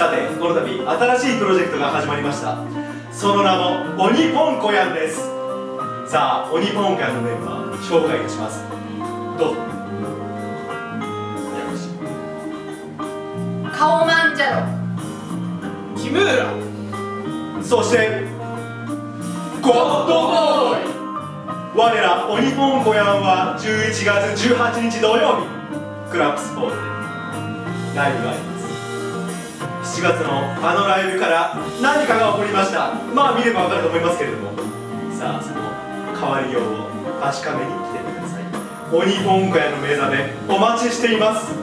さて、この度新しいプロジェクトが始まりました。その名も鬼ポンコヤンです。さあ、鬼ポンコヤンのメンバー紹介いたします。どうぞ。 カオマンジャロ、 キムーラ、 そしてゴッドボーイ。我ら鬼ポンコヤンは11月18日土曜日クラップスポールでライブがあります。7月のあのライブから何かが起こりました。まあ見ればわかると思いますけれども、さあその変わりようを確かめに来てください。鬼ポンコヤンの目覚めお待ちしています。